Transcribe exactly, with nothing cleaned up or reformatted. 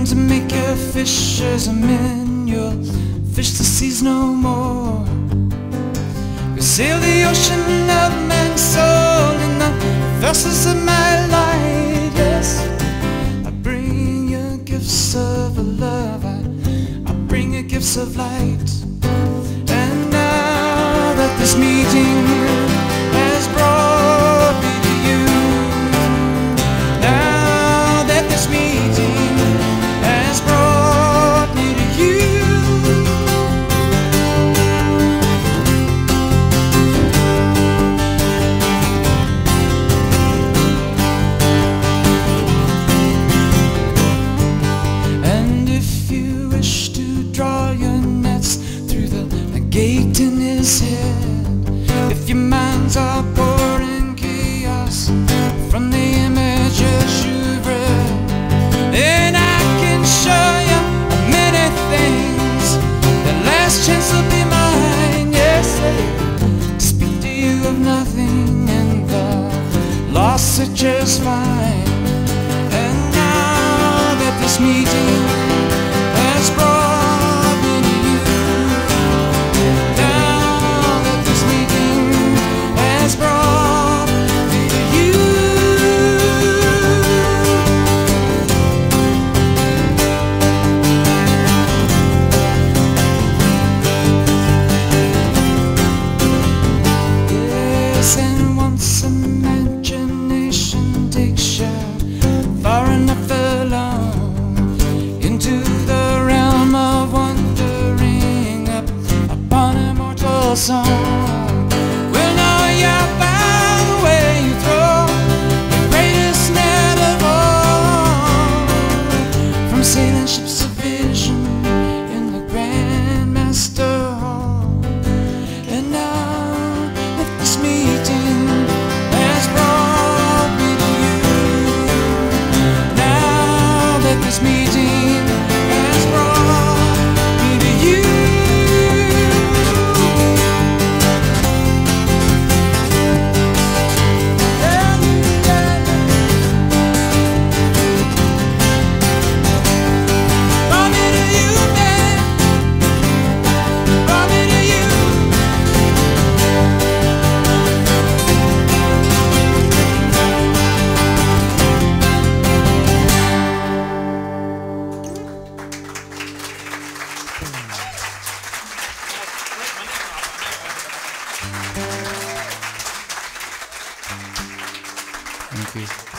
to make you fishers of men. You'll fish the seas no more. You sail the ocean of man's soul in the vessels of my light. Yes, I bring you gifts of love, I, I bring you gifts of light. And now that this meeting has brought me to you, now that this meeting has brought me to you, and if you wish to draw your nets through the, the gate in his head, if your minds are pouring chaos from the images you've read, then I can show you many things. The last chance will be mine. Yes, I speak to you of nothing, and the lost are just fine. And now that this meeting has brought me to you, now that this meeting has brought me to you, yes, and once imagination takes you far enough alone into the realm of wandering up upon immortal song, we'll know you by the way you throw the greatest net of all, from sailing ships of vision in the Grand Master Hall. And now that this meeting has brought me to you, now that this meeting has brought me to you, brought me to you, man, brought me to you. Thank you.